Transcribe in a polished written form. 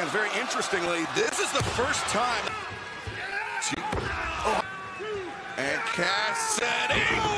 fans, very interestingly, this is the first time. And Castagnoli.